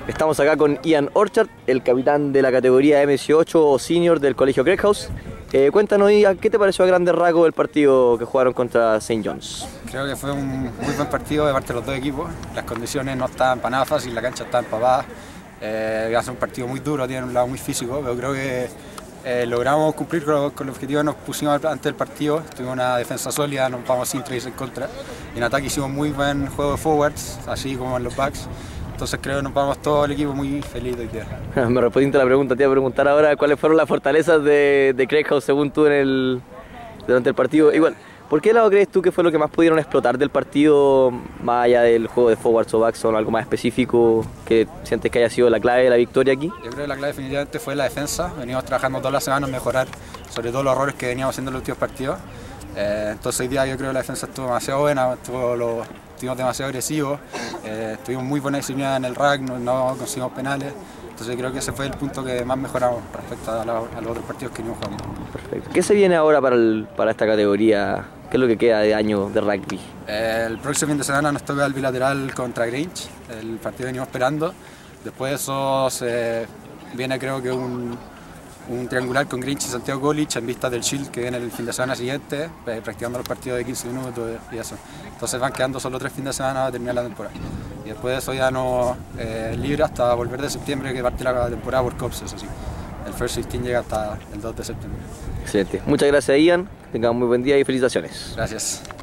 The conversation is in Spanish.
Estamos acá con Ian Orchard, el capitán de la categoría MC8 o Senior del Colegio Greathouse. Cuéntanos, Ian, ¿qué te pareció a grandes rasgos el partido que jugaron contra St. John's? Creo que fue un muy buen partido de parte de los dos equipos. Las condiciones no estaban para nada fáciles, la cancha estaba empapada. Iba a ser un partido muy duro, tiene un lado muy físico, pero creo que logramos cumplir con el objetivo que nos pusimos antes del partido. Tuvimos una defensa sólida, nos vamos sin traerse en contra. Y en ataque hicimos muy buen juego de forwards, así como en los backs. Entonces creo que nos vamos todo el equipo muy feliz hoy día. Me respondiste la pregunta, te iba a preguntar ahora cuáles fueron las fortalezas de Greathouse según tú durante el partido. Igual, ¿por qué lado crees tú que fue lo que más pudieron explotar del partido, más allá del juego de forwards o backs, o algo más específico que sientes que haya sido la clave de la victoria aquí? Yo creo que la clave definitivamente fue la defensa. Venimos trabajando todas las semanas en mejorar sobre todo los errores que veníamos haciendo en los últimos partidos. Entonces hoy día yo creo que la defensa estuvo demasiado buena, estuvimos demasiado agresivos, tuvimos muy buena disciplina en el rack, no conseguimos penales. Entonces creo que ese fue el punto que más mejoramos respecto a los otros partidos que venimos jugando. Perfecto. ¿Qué se viene ahora para esta categoría? ¿Qué es lo que queda de año de rugby? El próximo fin de semana nos toca el bilateral contra Grange, el partido que venimos esperando. Después de eso viene creo que un triangular con Grange y Santiago College en vista del Shield que viene el fin de semana siguiente, practicando los partidos de 15 minutos y eso. Entonces van quedando solo 3 fines de semana para terminar la temporada. Y después de eso ya no libre hasta volver de septiembre, que parte la temporada por Cops, eso sí. El First 16 llega hasta el 2 de septiembre. Excelente. Muchas gracias, Ian. Que tengan muy buen día y felicitaciones. Gracias.